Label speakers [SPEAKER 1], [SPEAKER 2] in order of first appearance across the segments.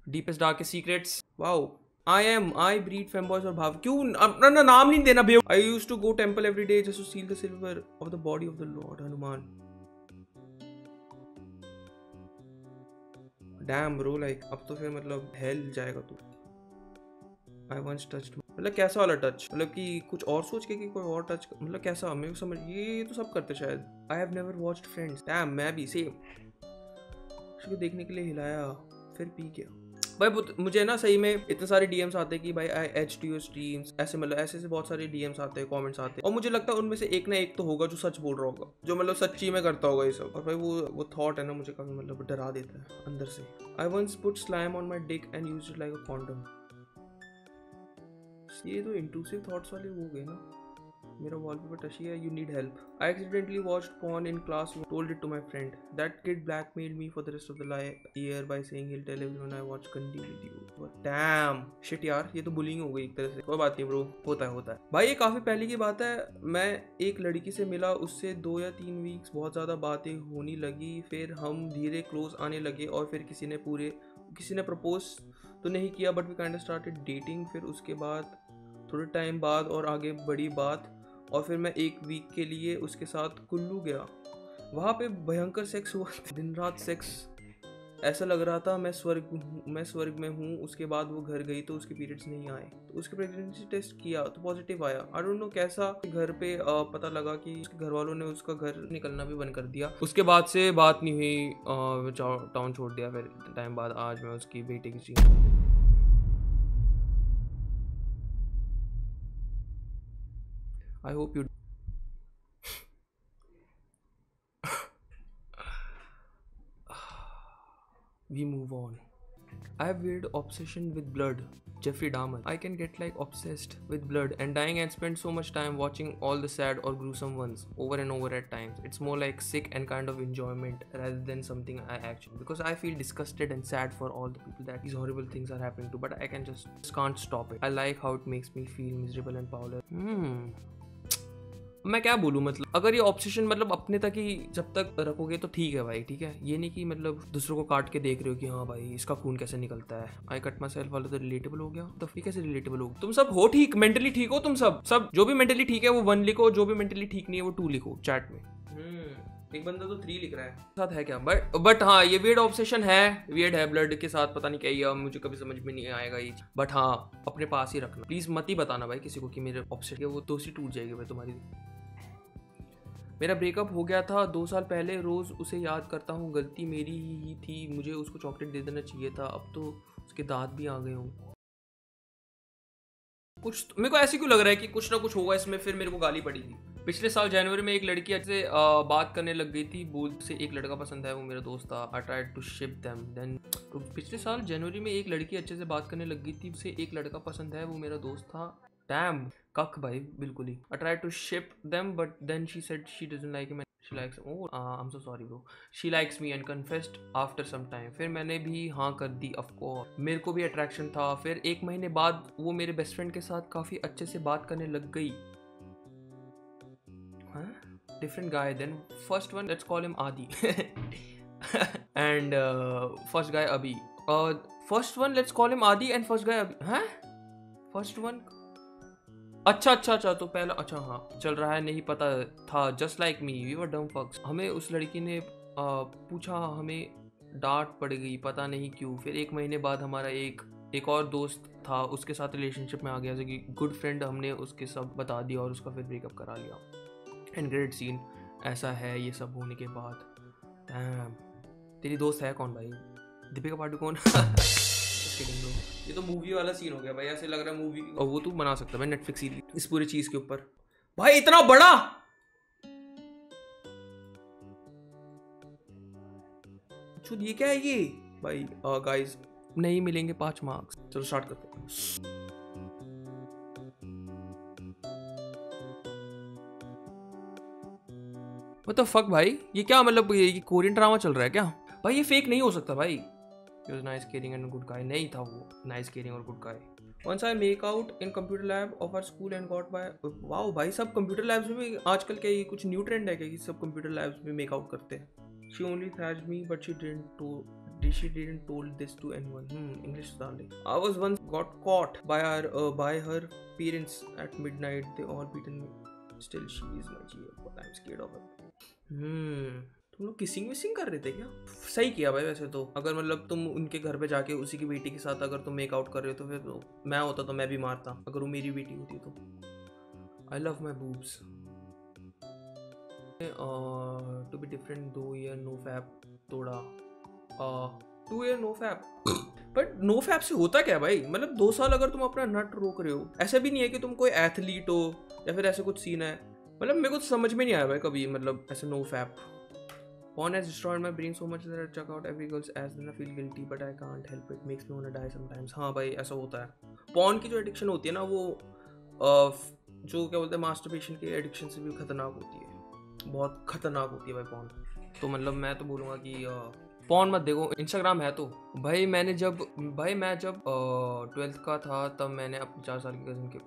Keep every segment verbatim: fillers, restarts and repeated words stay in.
[SPEAKER 1] Deepest darkest secrets, wow. I am I breed femboys और भाव, क्यों अपना ना नाम नहीं देना बे। I used to go temple every day just to seal the silver of the body of the lord Hanuman. Damn bro, like अब तो फिर मतलब हेल जाएगा तू। आई वंस टच्ड, मतलब कैसा वाला टच, मतलब कि कुछ और सोच के कि कोई और टच, मतलब कैसा, मेरे को समझ, ये तो सब करते शायद। I have never watched Friends, damn मैं भी सेम। उसको देखने के लिए हिलाया फिर पी गया। भाई मुझे ना सही में इतने सारे डीएम्स आते हैं कि भाई I H T U streams, ऐसे मतलब ऐसे ऐसे बहुत सारे डीएम्स आते हैं, कमेंट्स आते हैं, और मुझे लगता है उनमें से एक ना एक तो होगा जो सच बोल रहा होगा, जो मतलब सच्ची में करता होगा ये सब। और भाई वो वो थॉट है ना, मुझे काफी मतलब डरा देता है अंदर से। I once put slime on my dick and used it like a condom. ये तो इंट्रूसिव थॉट्स वाले हो गए ना। मेरा वॉलपेपर टची है, you need help. I accidentally watched porn in class, told it to my friend. That kid blackmailed me for the rest of the year by saying he'll tell everyone I watch Gandhi with you। Damn shit यार, ये तो bullying हो गई एक तरह से। कोई बात नहीं ब्रो, होता है होता है भाई। ये काफी पहले की बात है, मैं एक लड़की से मिला, उससे दो या तीन वीक्स बहुत ज्यादा बातें होने लगी, फिर हम धीरे क्लोज आने लगे, और फिर किसी ने पूरे किसी ने प्रपोज तो नहीं किया, but we kind of started dating. फिर उसके बाद थोड़े टाइम बाद और आगे बड़ी बात, और फिर मैं एक वीक के लिए उसके साथ कुल्लू गया। वहाँ पे भयंकर सेक्स हुआ, दिन रात सेक्स, ऐसा लग रहा था मैं स्वर्ग मैं स्वर्ग में हूँ। उसके बाद वो घर गई तो उसके पीरियड्स नहीं आए, तो उसके प्रेगनेंसी टेस्ट किया तो पॉजिटिव आया। आई डोंट नो कैसा, घर पे आ, पता लगा कि उसके घर वालों ने उसका घर निकलना भी बंद कर दिया। उसके बाद से बात नहीं हुई, टाउन छोड़ दिया। फिर टाइम बाद आज मैं उसकी बेटे की चीज। I hope you we move on. I have weird obsession with blood. Jeffrey Dahmer. I can get like obsessed with blood and dying and spend so much time watching all the sad or gruesome ones over and over at times. It's more like sick and kind of enjoyment rather than something I actually, because I feel disgusted and sad for all the people that these horrible things are happening to, but I can just, just can't stop it. I like how it makes me feel miserable and powerless. Hmm. मैं क्या बोलूँ, मतलब अगर ये obsession मतलब अपने तक ही जब तक रखोगे तो ठीक है भाई, ठीक है। ये नहीं कि मतलब दूसरों को काट के देख रहे हो कि हाँ भाई इसका खून कैसे निकलता है। आई कट माई सेल्फ वाला तो रिलेटेबल हो गया, तो फिर कैसे रिलेटेबल हो। तुम सब हो ठीक, मेंटली ठीक हो तुम सब सब जो भी मेंटली ठीक है वो वन लिखो, जो भी मेंटली ठीक नहीं है वो टू लिखो चैट में। हम्म एक बंदा तो थ्री लिख रहा है, साथ है क्या, बट बट हाँ ये वियर्ड ऑब्सेशन है, वियर्ड है ब्लड के साथ, पता नहीं क्या ये, मुझे कभी समझ में नहीं आएगा ये, बट हाँ अपने पास ही रखना प्लीज। मत ही बताना भाई किसी को कि मेरे ऑब्सेशन, वो दोस्ती टूट जाएगी भाई तुम्हारी। मेरा ब्रेकअप हो गया था दो साल पहले, रोज़ उसे याद करता हूँ, गलती मेरी ही थी, मुझे उसको चॉकलेट दे देना चाहिए था, अब तो उसके दांत भी आ गए हूँ। कुछ तो, मेरे को ऐसे क्यों लग रहा है कि कुछ ना कुछ होगा इसमें, फिर मेरे को गाली पड़ेगी। पिछले साल जनवरी में एक लड़की से बात करने लग गई थी, बोल से एक लड़का पसंद है, वो मेरा दोस्त था। I tried to ship them then. तो पिछले साल जनवरी में एक लड़की अच्छे से बात करने लग गई थी, उसे एक लड़का पसंद है, वो मेरा दोस्त था। डैम कक भाई बिल्कुल ही। I tried to ship them but then she said she doesn't like him and she likes oh uh, I'm so sorry bro, she likes me and confessed after some time। फिर मैंने भी हाँ कर दी, of course मेरे को भी attraction था। फिर एक महीने बाद वो मेरे बेस्ट फ्रेंड के साथ काफी अच्छे से बात करने लग गई। हाँ different guy then, first one let's call him Adi and uh, first guy Abhi, uh, first one let's call him Adi and first guy Abhi। हाँ first one, अच्छा अच्छा अच्छा तो पहला, अच्छा हाँ चल रहा है, नहीं पता था, just like me we were dumb fucks. हमें उस लड़की ने आ, पूछा, हमें डांट पड़ गई पता नहीं क्यों। फिर एक महीने बाद हमारा एक एक और दोस्त था, उसके साथ रिलेशनशिप में आ गया, जो कि गुड फ्रेंड, हमने उसके सब बता दिया और उसका फिर ब्रेकअप करा लिया। एंड ग्रेट सीन ऐसा है ये सब होने के बाद। डैम तेरी दोस्त है कौन भाई, दीपिका पादुकोण ये तो मूवी वाला सीन हो गया भाई, ऐसे लग रहा है मूवी, और वो तू बना सकता है भाई नेटफ्लिक्स सीरीज इस पूरी चीज के ऊपर। भाई इतना बड़ा चुद, ये क्या है ये भाई। गाइस नहीं मिलेंगे पांच मार्क्स, चलो स्टार्ट करते हैं। व्हाट द फक भाई, ये क्या मतलब, ये कोरियन ड्रामा चल रहा है क्या भाई, ये फेक नहीं हो सकता भाई। He was nice, caring and good guy, नहीं था वो nice, caring और good guy। Once I make out in computer lab of our school and got by, wow भाई सब computer labs में भी आजकल क्या ये कुछ new trend है क्या कि सब computer labs में make out करते हैं। She only thrashed me but she didn't to she didn't told this to anyone. Hmm, English darling. I was once got caught by her uh, by her parents at midnight. They all beaten me. Still she is my G F, but I'm scared of her. Hmm. तुम लोग kissing विसिंग कर रहे थे क्या? सही किया भाई वैसे तो। अगर मतलब तुम उनके घर पे जाके उसी की बेटी के साथ अगर तुम मेक आउट कर रहे हो तो फिर तो मैं होता तो मैं भी मारता अगर वो मेरी बेटी होती तो। I love my boobs. To be different दो ईयर नो फैप तोड़ा। Two year no fap but no fap से होता क्या भाई? मतलब दो साल अगर तुम अपना नट रोक रहे हो, ऐसा भी नहीं है कि तुम कोई एथलीट हो या फिर ऐसे कुछ सीन है। मतलब मेरे को समझ में नहीं आया भाई कभी, मतलब ऐसे no fap. Porn has destroyed my brain so much that I check out every girl's ass then I feel guilty but I can't help it, makes me wanna die sometimes। हाँ भाई ऐसा होता है। Porn की जो addiction होती है ना वो uh, जो क्या बोलते हैं मास्टरबेशन के एडिक्शन से भी खतरनाक होती है, बहुत खतरनाक होती है भाई पॉर्न। तो मतलब मैं तो बोलूँगा कि पॉर्न मत देखो, इंस्टाग्राम है तो। भाई मैंने जब भाई मैं जब ट्वेल्थ uh, का था तब मैंने अपनी चार साल की कज़न के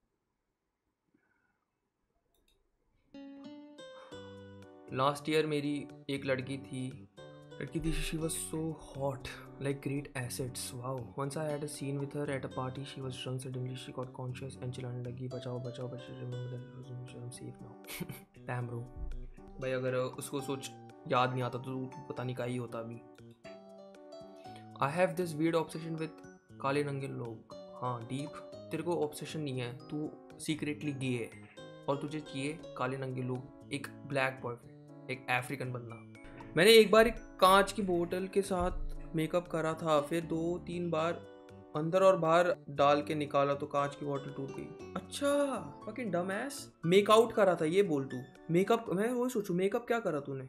[SPEAKER 1] लास्ट ईयर मेरी एक लड़की थी लड़की थी she was so hot like great acids wow. Once I had a scene with her at a party she was drunk suddenly she got conscious and चिल्लाने लगी बचाओ बचाओ but she remembered I am safe now. Damn bro. भाई अगर उसको सोच याद नहीं आता तो पता नहीं क्या ही होता अभी। I have this weird obsession with काले रंगे लोग। हाँ डीप, तेरे को ऑब्सेशन नहीं है, तू सीक्रेटली गे है और तुझे चाहिए काले रंगे लोग, एक ब्लैक बॉयफ्रेंड, एक अफ्रीकन बंदा। मैंने एक बार एक कांच की बोतल के साथ मेकअप करा था, फिर दो तीन बार अंदर और बाहर डाल के निकाला तो कांच की बोतल टूट गई। अच्छा फकिंग डम एस। मेकआउट करा था ये बोल तू। मेकअप, मैं वो सोचू मेकअप क्या करा तूने?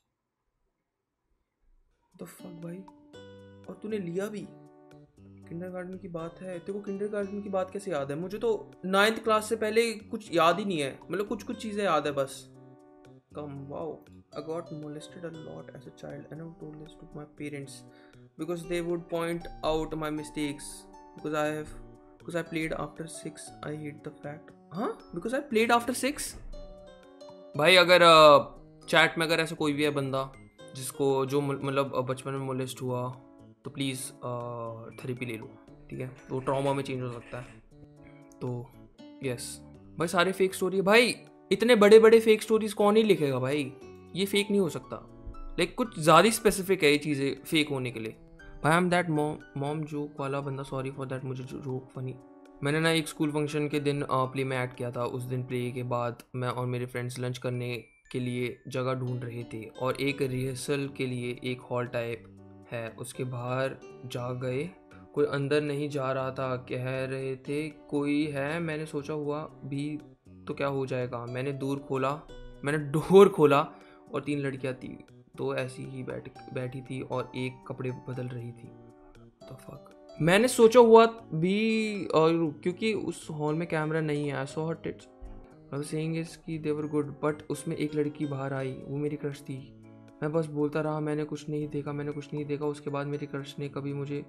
[SPEAKER 1] तो फक भाई, और तूने लिया भी। किंडरगार्टन की बात है, तेरे को किंडरगार्टन की बात कैसे याद है? मुझे तो नाइन्थ क्लास से पहले कुछ याद ही नहीं है, मतलब कुछ कुछ चीज़ें याद है बस। Come, wow, I got molested a lot as a child and I told this to my parents because they would point out my mistakes because I have because I played after six. I hate the fact. हाँ, because I played after six. भाई अगर chat में अगर ऐसा कोई भी है बंदा जिसको जो मतलब बचपन में मोलेस्ट हुआ तो प्लीज़ थेरेपी ले लो, ठीक है? तो ट्रॉमा में चेंज हो सकता है। तो यस भाई सारे फेक स्टोरी है भाई, इतने बड़े बड़े फेक स्टोरीज कौन ही लिखेगा भाई? ये फेक नहीं हो सकता। लाइक कुछ ज़्यादा स्पेसिफिक है ये चीज़ें फेक होने के लिए। भाई I am that mom mom joke वाला बंदा, सॉरी फॉर दैट, मुझे जोक फनी। मैंने ना एक स्कूल फंक्शन के दिन प्ले में ऐड किया था। उस दिन प्ले के बाद मैं और मेरे फ्रेंड्स लंच करने के लिए जगह ढूंढ रहे थे और एक रिहर्सल के लिए एक हॉल टाइप है उसके बाहर जा गए। कोई अंदर नहीं जा रहा था, कह रहे थे कोई है। मैंने सोचा हुआ भी तो क्या हो जाएगा। मैंने दूर खोला मैंने डोर खोला और तीन लड़कियां थी, दो ऐसी ही बैठ बैठी थी और एक कपड़े बदल रही थी। तो फक मैंने सोचा हुआ भी और क्योंकि उस हॉल में कैमरा नहीं है। I saw her tits. I was saying is कि दे वर गुड बट उसमें एक लड़की बाहर आई, वो मेरी क्रश थी। मैं बस बोलता रहा मैंने कुछ नहीं देखा मैंने कुछ नहीं देखा। उसके बाद मेरी क्रश ने कभी मुझे,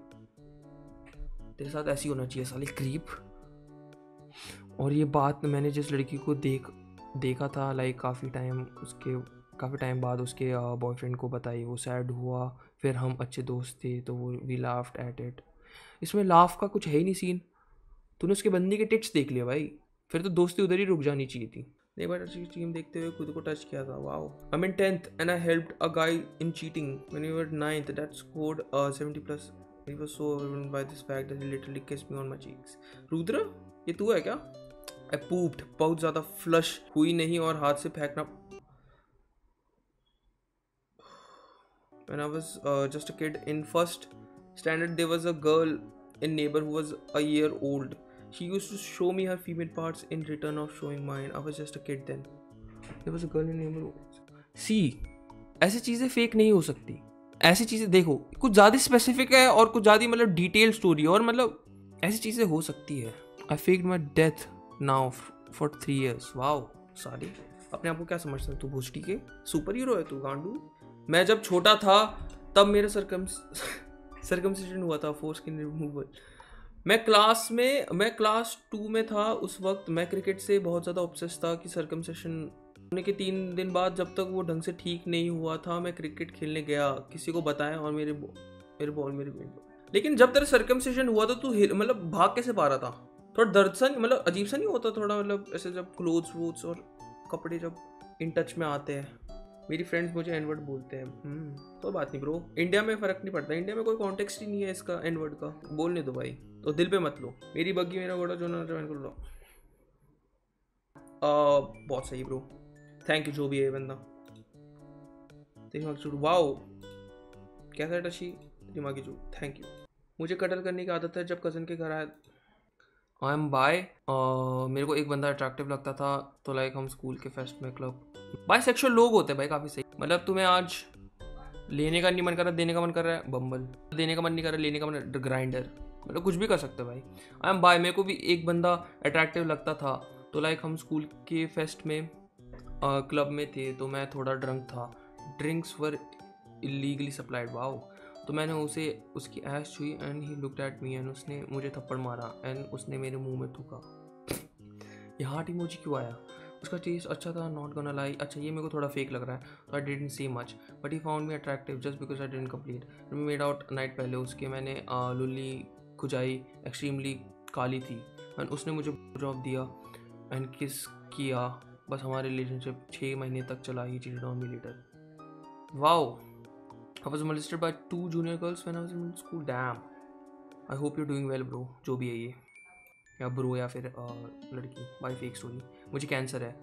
[SPEAKER 1] तेरे साथ ऐसी होना चाहिए साली क्रीप। और ये बात मैंने जिस लड़की को देख देखा था लाइक काफ़ी टाइम उसके काफ़ी टाइम बाद उसके बॉयफ्रेंड को बताई। वो सैड हुआ, फिर हम अच्छे दोस्त थे तो वो वी लाफ्ड एट इट। इसमें लाफ का कुछ है ही नहीं सीन। तूने उसके बंदी के टिट्स देख लिया भाई, फिर तो दोस्ती उधर ही रुक जानी चाहिए थी। नहीं बट अच्छी टीम देखते हुए खुद को टच किया था। Wow. I mean tenth and I helped a guy in cheating when we were ninth that scored seventy plus. He was so overwhelmed by this fact that he literally kissed me on my cheeks. Rudra ये तू है क्या? I pooped, बहुत ज़्यादा flush हुई नहीं और हाथ से फेंकना। When I was uh, just a kid in first standard, there was a girl in neighbor who was a year old. She used to show me her female parts in return of showing mine. I was just a kid then. There was a girl in neighbor. See, ऐसी चीज़ें fake नहीं हो सकती। ऐसी चीज़ें देखो कुछ ज़्यादा स्पेसिफिक है और कुछ ज़्यादा मतलब डिटेल स्टोरी और मतलब ऐसी चीज़ें हो सकती है। I faked my death now for three years. Wow सारी अपने आप को क्या समझता है तू? भोजटी के सुपर हीरो है तू गांडू। मैं जब छोटा था तब मेरा सरकम सरकमसिजन हुआ था, फोर स्किन रिमूवल। मैं क्लास में मैं क्लास टू में था उस वक्त। मैं क्रिकेट से बहुत ज़्यादा ऑब्सेस था कि सरकमसिजन होने के तीन दिन बाद जब तक वो ढंग से ठीक नहीं हुआ था मैं क्रिकेट खेलने गया, किसी को बताया और मेरे मेरे बॉल मेरे पेट। लेकिन जब तेरा सर्कमसिजन हुआ तो तू हिल- मतलब भाग कैसे पा रहा था? थोड़ा दर्द सा नहीं, मतलब अजीब सा नहीं होता थोड़ा, मतलब ऐसे जब क्लोथ्स वोथ्स और कपड़े जब इन टच में आते हैं? मेरी फ्रेंड्स मुझे एनवर्ड बोलते हैं। हम्म कोई बात नहीं ब्रो, इंडिया में फर्क नहीं पड़ता, इंडिया में कोई कॉन्टेक्स्ट ही नहीं है इसका एनवर्ड का, बोलने दो भाई। तो दिल पे मत लो, मेरी बग्गी मेरा घोड़ा जो ना ज्वाइन कर लो। आ, बहुत सही ब्रो, थैंक यू जो भी है बंदा। दिमागी चूट, वाओ कैसा है टशी, दिमागी चूट, थैंक यू। मुझे कटल करने की आदत है जब कज़न के घर आया। I am bi. मेरे को एक बंदा अट्रैक्टिव लगता था, तो लाइक हम स्कूल के फेस्ट में क्लब, बाय सेक्शुअल लोग होते हैं भाई काफ़ी सही। मतलब तुम्हें आज लेने का नहीं मन कर रहा, देने का मन कर रहा है बम्बल, देने का मन नहीं कर रहा, लेने का मन ग्राइंडर, मतलब कुछ भी कर सकते हो भाई। I am bi. मेरे को भी एक बंदा अट्रैक्टिव लगता था, तो लाइक हम स्कूल के फेस्ट में क्लब में थे, तो मैं थोड़ा ड्रंक था, drinks were illegally supplied, wow. तो मैंने उसे उसकी ऐश छुई and he looked at me and उसने मुझे थप्पड़ मारा एंड उसने मेरे मुंह में थूका। ये हार्ट इमोजी क्यों आया? उसका टेस्ट अच्छा था, नॉट गोना लाई। अच्छा ये मेरे को थोड़ा फेक लग रहा है, तो I didn't see much but he found me attractive just because I didn't complete we made out night. पहले उसके मैंने लुल्ली खुजाई, एक्सट्रीमली काली थी एंड उसने मुझे जॉब दिया एंड किस किया। बस हमारे रिलेशनशिप छः महीने तक चला। He cheated on me later. Wow, I was molested by two junior girls when I was in middle school. Damn. I hope you're doing well, bro. जो भी है ये, या ब्रो या फिर uh, लड़की, बाय फेक स्टोरी। मुझे cancer है।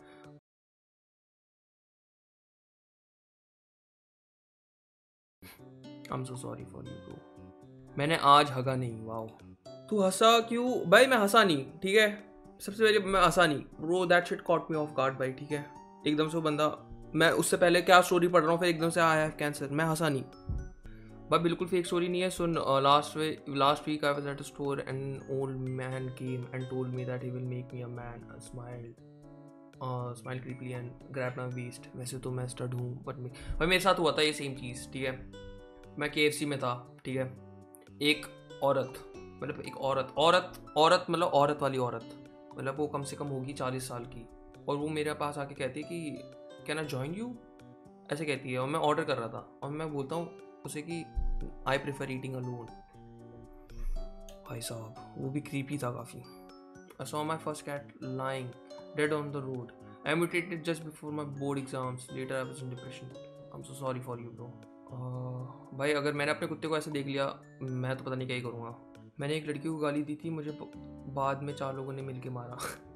[SPEAKER 1] I'm so sorry for you, bro. मैंने आज हगा नहीं, वाओ। तू हंसा क्यों भाई? मैं हंसा नहीं, ठीक है। सबसे पहले मैं हंसा नहीं bro, that shit caught me off guard भाई, ठीक है। एकदम से वो बंदा, मैं उससे पहले क्या स्टोरी पढ़ रहा हूँ, फिर एकदम से आई हैव कैंसर, मैं हंसा नहीं भाई, बिल्कुल फेक स्टोरी नहीं है। सुन, last way last week I was at a store and old man came and told me that he will make me a man, smiled smile creepily and grab my waist. वैसे तो मैं stud हूँ but मैं भाई, मेरे साथ हुआ था ये सेम चीज़, ठीक है। मैं के एफ सी में था, ठीक है। एक औरत, मतलब एक औरत औरत औरत मतलब औरत वाली औरत, मतलब वो कम से कम होगी चालीस साल की, और वो मेरे पास आके कहती है कि कैन आई जॉइन यू, ऐसे कहती है। और मैं ऑर्डर कर रहा था और मैं बोलता हूँ उसे कि आई प्रेफर ईटिंग अलोन। भाई साहब वो भी क्रीपी था काफ़ी। I saw my first cat lying dead on the road, I mutated just before my board exams, later I was in depression. I am so sorry for you bro. भाई अगर मैंने अपने कुत्ते को ऐसे देख लिया, मैं तो पता नहीं क्या ही करूँगा। मैंने एक लड़की को गाली दी थी, मुझे बाद में चार लोगों ने मिलके मारा।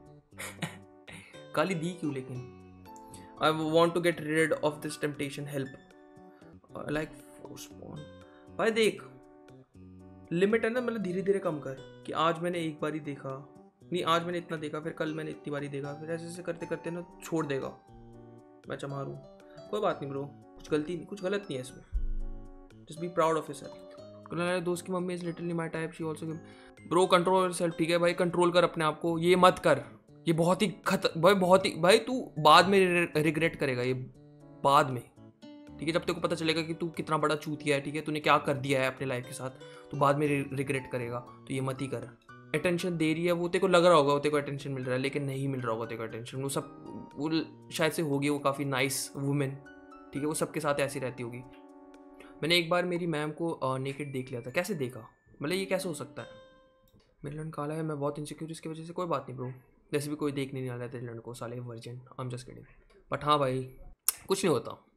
[SPEAKER 1] गाली दी क्यों लेकिन? I want to get rid of this temptation, help. Uh, like force porn. भाई देख, लिमिट है ना, मतलब धीरे धीरे कम कर कि आज मैंने एक बार ही देखा, नहीं आज मैंने इतना देखा, फिर कल मैंने इतनी बारी देखा, फिर ऐसे ऐसे करते करते ना छोड़ देगा। मैं चमारू, कोई बात नहीं ब्रो, कुछ गलती नहीं, कुछ गलत नहीं है इसमें। Just be proud of yourself. मेरे दोस्त की mummy is literally my type, she also bro control yourself, ठीक है भाई, कंट्रोल कर अपने आप को, ये मत कर, ये बहुत ही खत भाई बहुत ही भाई तू बाद में रिग्रेट करेगा ये, बाद में, ठीक है। जब तेरे को पता चलेगा कि तू कितना बड़ा चूतिया है, ठीक है, तूने क्या कर दिया है अपने लाइफ के साथ, तो बाद में रिग्रेट करेगा, तो ये मत ही कर। अटेंशन दे रही है वो, तेरे को लग रहा होगा वो तेरे को अटेंशन मिल रहा है, लेकिन नहीं मिल रहा होगा तेरे को अटेंशन। वो सब वो शायद से होगी, वो काफ़ी नाइस वुमेन, ठीक है, वो सबके साथ ऐसी रहती होगी। मैंने एक बार मेरी मैम को नेकेड देख लिया था। कैसे देखा, मतलब ये कैसे हो सकता है? मेरा लंड काला है, मैं बहुत इनसिक्योर इसकी वजह से। कोई बात नहीं ब्रो, जैसे भी कोई देख नहीं रहा है तेरे लंड को, साले virgin, I am just kidding. But हाँ भाई कुछ नहीं होता।